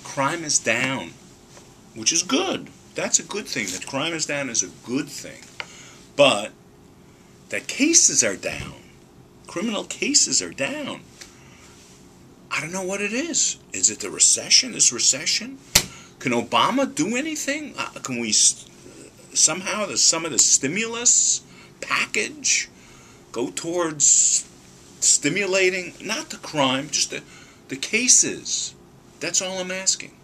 crime is down, which is good. That's a good thing. That crime is down is a good thing. But that cases are down. Criminal cases are down. I don't know what it is. Is it the recession? This recession? Can Obama do anything? Can we somehow, some of the stimulus package go towards stimulating, not the crime, just the cases? That's all I'm asking.